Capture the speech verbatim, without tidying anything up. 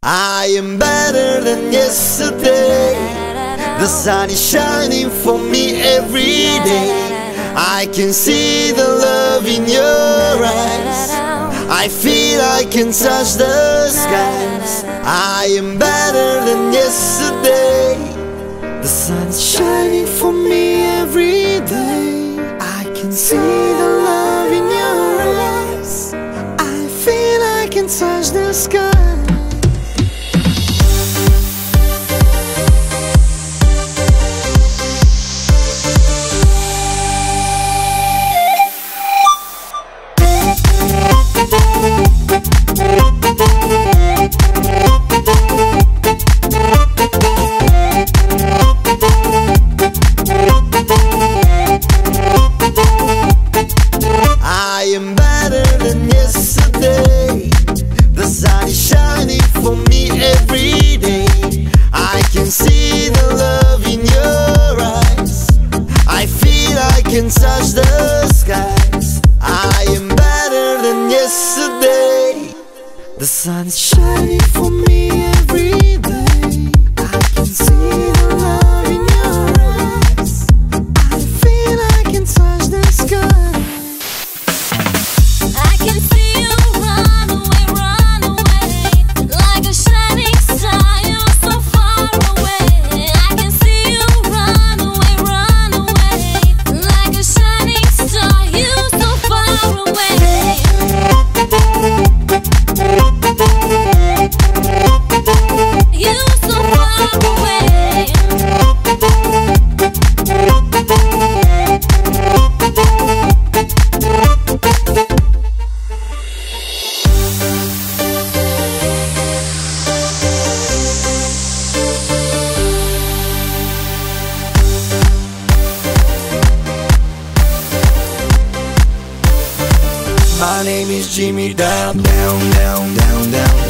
I am better than yesterday. The sun is shining for me every day. I can see the love in your eyes. I feel I can touch the skies. I am better than yesterday. The sun is shining for me every day. I can see the love in your eyes. I feel I can touch the sky. I am better than yesterday. The sun is shining for me every day. I can see the love in your eyes. I feel I can touch the skies. I am better than yesterday. The sun is shining for me every day. I can see the love in your eyes. I feel I can touch the sky. My name is Jimmy. Down, down, down, down, down.